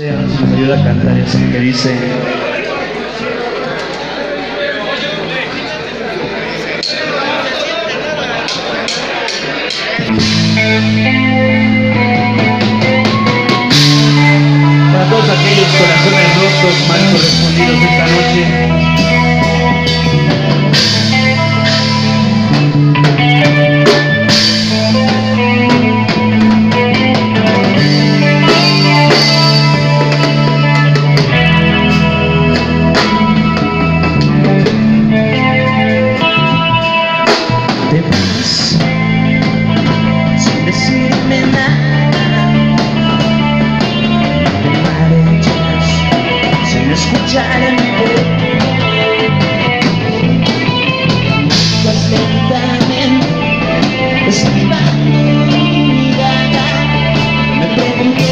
A ver si nos ayuda a cantar eso que dice. Para todos aquellos corazones rotos, mal correspondidos esta noche. Sin decirme nada, te marchas sin escuchar mi voz. Vas lentamente esquivando mi mirada. Me pregunto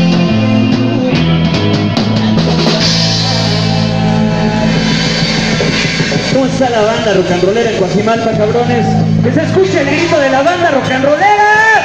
¿cómo está la banda rock and rollera en Coajimalpa, cabrones? ¡Que se escuche el grito de la banda rock and rollera!